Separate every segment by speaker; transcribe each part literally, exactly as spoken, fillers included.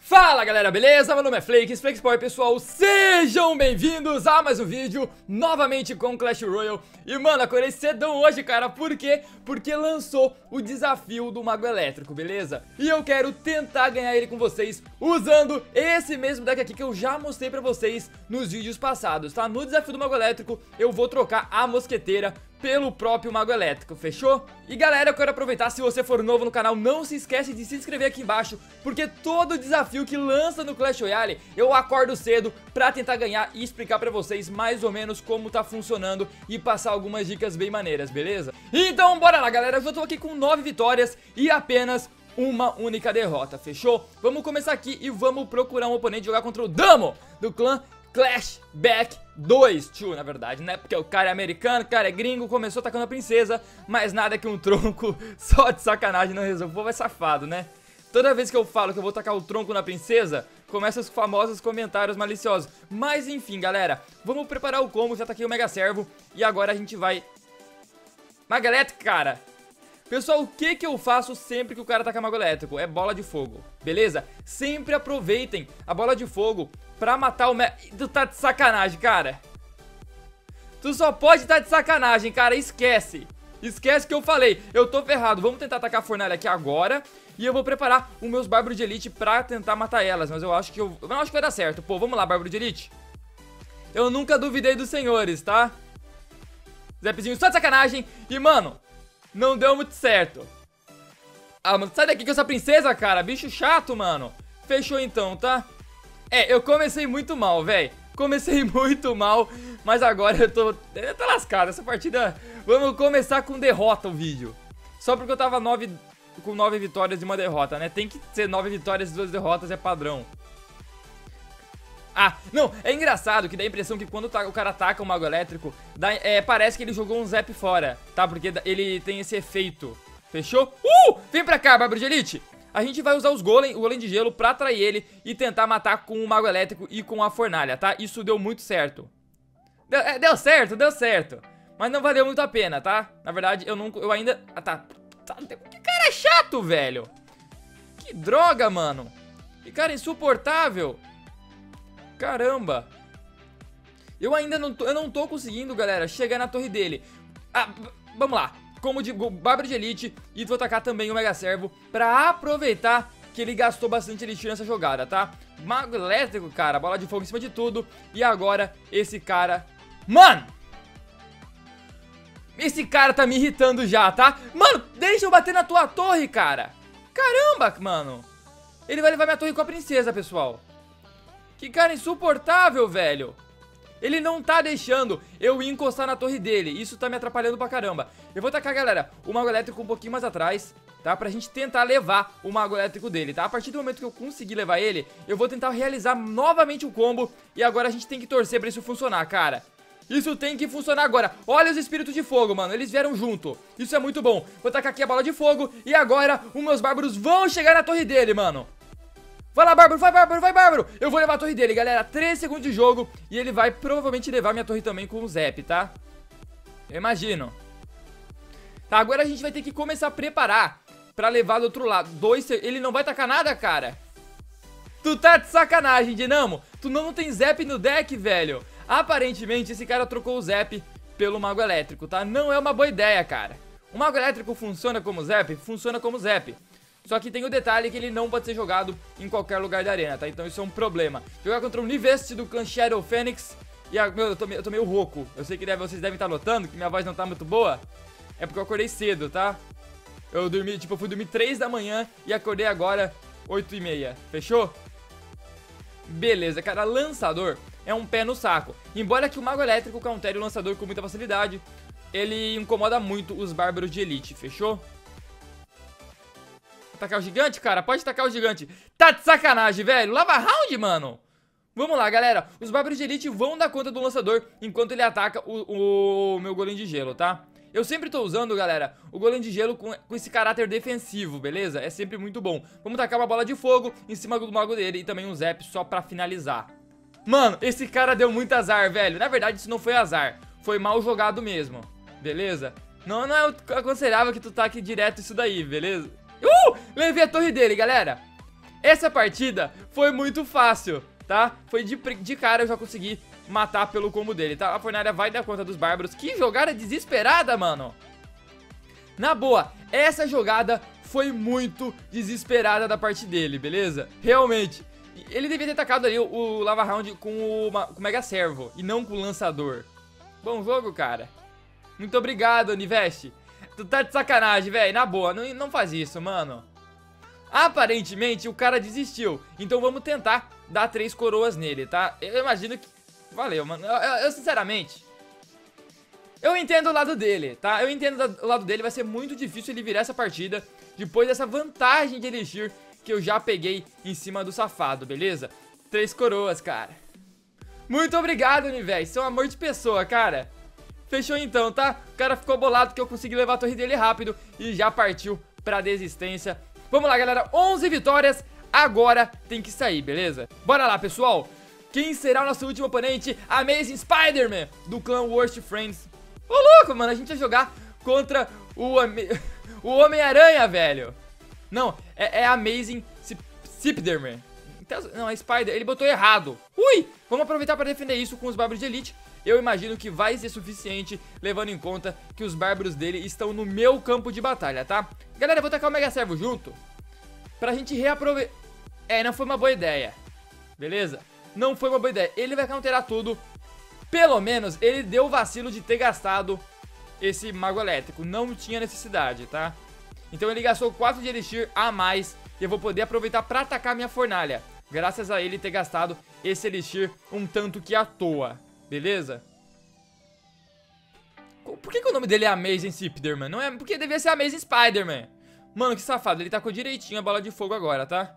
Speaker 1: Fala galera, beleza? Meu nome é Flakes, Flakesport pessoal, sejam bem-vindos a mais um vídeo, novamente com Clash Royale. E mano, acordei cedão hoje, cara, por quê? Porque lançou o desafio do Mago Elétrico, beleza? E eu quero tentar ganhar ele com vocês usando esse mesmo deck aqui que eu já mostrei pra vocês nos vídeos passados, tá? No desafio do Mago Elétrico eu vou trocar a mosqueteira pelo próprio Mago Elétrico, fechou? E galera, eu quero aproveitar, se você for novo no canal, não se esquece de se inscrever aqui embaixo, porque todo desafio que lança no Clash Royale, eu acordo cedo pra tentar ganhar e explicar pra vocês mais ou menos como tá funcionando e passar algumas dicas bem maneiras, beleza? Então bora lá galera, eu já tô aqui com nove vitórias e apenas uma única derrota, fechou? Vamos começar aqui e vamos procurar um oponente jogar contra o Damo, do clã Clashback dois, tio, na verdade, né? Porque o cara é americano, o cara é gringo, começou atacando a princesa, mas nada que um tronco só de sacanagem não resolve. O povo é safado, né? Toda vez que eu falo que eu vou tacar o tronco na princesa, começam os famosos comentários maliciosos. Mas enfim, galera, vamos preparar o combo, já taquei o Mega Servo e agora a gente vai... Mago Elétrico, cara! Pessoal, o que que eu faço sempre que o cara taca Mago Elétrico? É bola de fogo, beleza? Sempre aproveitem a bola de fogo pra matar o... Me... Tu tá de sacanagem, cara. Tu só pode estar de sacanagem, cara, esquece. Esquece que eu falei, eu tô ferrado. Vamos tentar atacar a fornalha aqui agora. E eu vou preparar os meus Bárbaros de Elite pra tentar matar elas. Mas eu acho que eu... eu não acho que vai dar certo. Pô, vamos lá, Bárbaro de Elite. Eu nunca duvidei dos senhores, tá? Zepzinho só de sacanagem. E, mano, não deu muito certo. Ah, mano, sai daqui com essa princesa, cara. Bicho chato, mano. Fechou então, tá? É, eu comecei muito mal, velho. Comecei muito mal, mas agora eu tô... Eu tô lascado, essa partida... Vamos começar com derrota o vídeo. Só porque eu tava nove... com nove vitórias e uma derrota, né? Tem que ser nove vitórias e duas derrotas, é padrão. Ah, não, é engraçado que dá a impressão que quando o cara ataca o Mago Elétrico, dá, é, parece que ele jogou um Zap fora, tá? Porque ele tem esse efeito. Fechou? Uh! Vem pra cá, Bárbaro de Elite! A gente vai usar os golem, o golem de gelo pra atrair ele e tentar matar com o Mago Elétrico e com a fornalha, tá? Isso deu muito certo. Deu, é, deu certo, deu certo. Mas não valeu muito a pena, tá? Na verdade, eu não... Eu ainda... Ah, tá. tá que cara chato, velho. Que droga, mano. Que cara insuportável. Caramba. Eu ainda não tô... Eu não tô conseguindo, galera, chegar na torre dele. Ah, vamos lá. Como de Bárbaro de Elite, e vou tacar também o Mega Servo pra aproveitar que ele gastou bastante elixir nessa jogada, tá? Mago Elétrico, cara, bola de fogo em cima de tudo. E agora esse cara... Mano! Esse cara tá me irritando já, tá? Mano, deixa eu bater na tua torre, cara! Caramba, mano! Ele vai levar minha torre com a princesa, pessoal. Que cara insuportável, velho! Ele não tá deixando eu ir encostar na torre dele. Isso tá me atrapalhando pra caramba. Eu vou tacar, galera, o Mago Elétrico um pouquinho mais atrás, tá? Pra gente tentar levar o Mago Elétrico dele, tá? A partir do momento que eu conseguir levar ele, eu vou tentar realizar novamente o combo. E agora a gente tem que torcer pra isso funcionar, cara. Isso tem que funcionar agora. Olha os espíritos de fogo, mano. Eles vieram junto. Isso é muito bom. Vou tacar aqui a bola de fogo. E agora os meus bárbaros vão chegar na torre dele, mano. Vai lá, Bárbaro, vai, Bárbaro, vai, Bárbaro. Eu vou levar a torre dele, galera, três segundos de jogo. E ele vai provavelmente levar minha torre também com o Zap, tá? Eu imagino. Tá, agora a gente vai ter que começar a preparar pra levar do outro lado. Dois, ele não vai tacar nada, cara. Tu tá de sacanagem, Dinamo. Tu não tem Zap no deck, velho. Aparentemente esse cara trocou o Zap pelo Mago Elétrico, tá? Não é uma boa ideia, cara. O Mago Elétrico funciona como Zap? Funciona como Zap. Só que tem o detalhe que ele não pode ser jogado em qualquer lugar da arena, tá? Então isso é um problema. Jogar contra o Nivest do clã Shadow Fênix. E, a, meu, eu tô, eu tô meio rouco. Eu sei que deve, vocês devem estar notando que minha voz não tá muito boa. É porque eu acordei cedo, tá? Eu dormi, tipo, eu fui dormir três da manhã e acordei agora oito e meia. Fechou? Beleza, cara. Lançador é um pé no saco. Embora que o Mago Elétrico countere o lançador com muita facilidade, ele incomoda muito os Bárbaros de Elite. Fechou? Tacar o gigante, cara? Pode tacar o gigante. Tá de sacanagem, velho. Lava round, mano. Vamos lá, galera. Os Bárbaros de Elite vão dar conta do lançador enquanto ele ataca o, o meu golem de gelo, tá? Eu sempre tô usando, galera, o golem de gelo com, com esse caráter defensivo, beleza? É sempre muito bom. Vamos tacar uma bola de fogo em cima do mago dele e também um Zap só pra finalizar. Mano, esse cara deu muito azar, velho. Na verdade, isso não foi azar. Foi mal jogado mesmo, beleza? Não, não é aconselhável que tu taque direto isso daí, beleza? Uh! Levei a torre dele, galera. essa partida foi muito fácil, tá? Foi de, de cara eu já consegui matar pelo combo dele, tá? A fornalha vai dar conta dos bárbaros. Que jogada desesperada, mano. Na boa, essa jogada foi muito desesperada da parte dele, beleza? Realmente. Ele devia ter atacado ali o, o Lava Round com o, com o Mega Servo e não com o Lançador. Bom jogo, cara. Muito obrigado, Oniveste. Tu tá de sacanagem, velho. Na boa, não, não faz isso, mano. Aparentemente, o cara desistiu. Então vamos tentar dar três coroas nele, tá? Eu imagino que... Valeu, mano. Eu, eu, eu sinceramente... Eu entendo o lado dele, tá? Eu entendo o lado dele. Vai ser muito difícil ele virar essa partida depois dessa vantagem de Elixir que eu já peguei em cima do safado, beleza? Três coroas, cara. Muito obrigado, Univeste. Você é um amor de pessoa, cara. Fechou então, tá? O cara ficou bolado que eu consegui levar a torre dele rápido e já partiu pra desistência. Vamos lá, galera. onze vitórias. Agora tem que sair, beleza? Bora lá, pessoal. Quem será o nosso último oponente? Amazing Spider-Man, do clã Worst Friends. Ô, louco, mano. A gente vai jogar contra o, o Homem-Aranha, velho. Não, é, é Amazing Spider-Man. Não, é Spider. Ele botou errado. Ui! Vamos aproveitar para defender isso com os bárbaros de elite. Eu imagino que vai ser suficiente, levando em conta que os bárbaros dele estão no meu campo de batalha, tá? Galera, eu vou tacar o Mega Servo junto pra gente reaproveitar. É, não foi uma boa ideia. Beleza? Não foi uma boa ideia. Ele vai counterar tudo. Pelo menos ele deu o vacilo de ter gastado esse Mago Elétrico. Não tinha necessidade, tá? Então ele gastou quatro de Elixir a mais e eu vou poder aproveitar pra atacar minha fornalha, graças a ele ter gastado esse Elixir um tanto que à toa. Beleza? Por que, que o nome dele é Amazing Spider-Man? Não é? Porque devia ser Amazing Spider-Man. Mano, que safado. Ele tacou direitinho a bola de fogo agora, tá?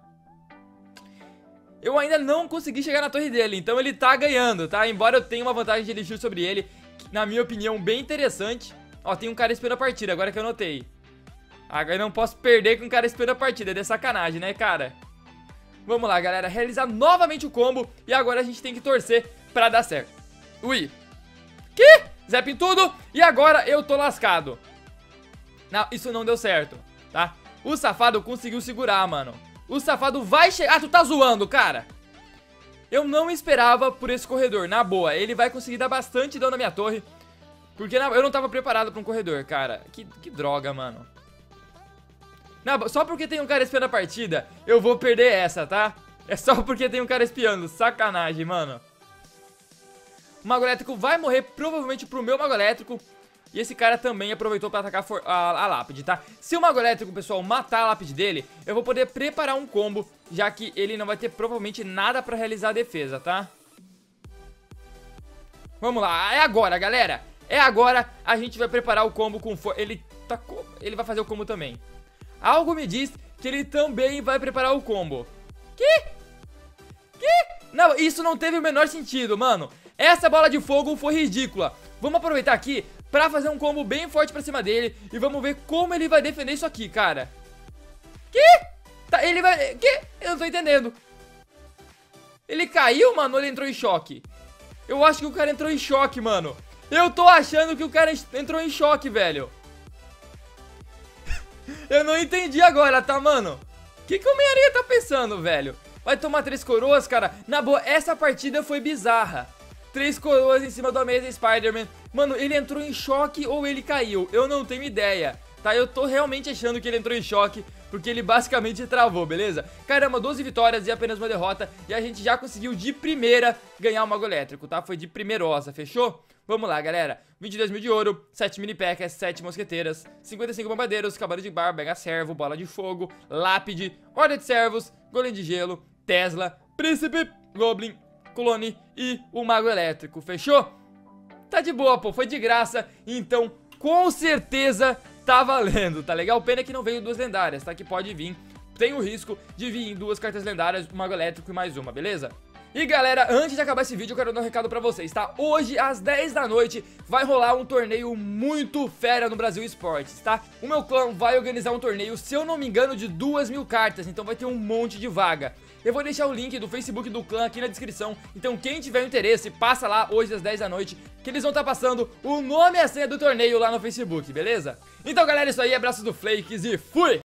Speaker 1: Eu ainda não consegui chegar na torre dele, então ele tá ganhando, tá? Embora eu tenha uma vantagem de Elixir sobre ele, que, na minha opinião, bem interessante. Ó, tem um cara esperando a partida, agora que eu notei. Agora eu não posso perder com um cara esperando a partida. É de sacanagem, né, cara? Vamos lá, galera. Realizar novamente o combo. E agora a gente tem que torcer pra dar certo. Ui. Que? Zap em tudo. E agora eu tô lascado. Não, isso não deu certo, tá? O safado conseguiu segurar, mano. O safado vai chegar... Ah, tu tá zoando, cara. Eu não esperava por esse corredor. Na boa, ele vai conseguir dar bastante dano na minha torre. Porque eu não tava preparado pra um corredor, cara. Que, que droga, mano. Não, só porque tem um cara espiando a partida, eu vou perder essa, tá? É só porque tem um cara espiando. Sacanagem, mano. O Mago Elétrico vai morrer provavelmente pro meu Mago Elétrico. E esse cara também aproveitou pra atacar a, a, a lápide, tá? Se o Mago Elétrico, pessoal, matar a lápide dele, eu vou poder preparar um combo, já que ele não vai ter provavelmente nada pra realizar a defesa, tá? Vamos lá, é agora, galera. É agora, a gente vai preparar o combo com força. Ele tacou, ele vai fazer o combo também. Algo me diz que ele também vai preparar o combo. Que? Que? Não, isso não teve o menor sentido, mano. Essa bola de fogo foi ridícula. Vamos aproveitar aqui pra fazer um combo bem forte pra cima dele. E vamos ver como ele vai defender isso aqui, cara. Que? Tá, ele vai... Que? Eu não tô entendendo. Ele caiu, mano, ou ele entrou em choque? Eu acho que o cara entrou em choque, mano. Eu tô achando que o cara entrou em choque, velho. Eu não entendi agora, tá, mano? O que que o Homem-Aranha tá pensando, velho? Vai tomar três coroas, cara? Na boa, essa partida foi bizarra. Três coroas em cima do Amazing Spider-Man. Mano, ele entrou em choque ou ele caiu? Eu não tenho ideia, tá? Eu tô realmente achando que ele entrou em choque, porque ele basicamente travou, beleza? Caramba, doze vitórias e apenas uma derrota. E a gente já conseguiu de primeira ganhar o Mago Elétrico, tá? Foi de primeirosa, fechou? Vamos lá, galera. vinte e dois mil de ouro, sete mini packs, sete mosqueteiras, cinquenta e cinco bombardeiros, cavalo de barba, mega servo, bola de fogo, lápide, ordem de servos, golem de gelo, Tesla, príncipe, goblin, clone e o Mago Elétrico, fechou? Tá de boa, pô, foi de graça, então com certeza tá valendo, tá legal? Pena que não veio duas lendárias, tá? Que pode vir, tem o risco de vir em duas cartas lendárias, o Mago Elétrico e mais uma, beleza? E galera, antes de acabar esse vídeo eu quero dar um recado pra vocês, tá? Hoje às dez da noite vai rolar um torneio muito fera no Brasil Esportes, tá? O meu clã vai organizar um torneio, se eu não me engano, de duas mil cartas, então vai ter um monte de vaga. Eu vou deixar o link do Facebook do clã aqui na descrição, então quem tiver interesse, passa lá hoje às dez da noite, que eles vão estar passando o nome e a senha do torneio lá no Facebook, beleza? Então galera, é isso aí, abraços do Flakes e fui!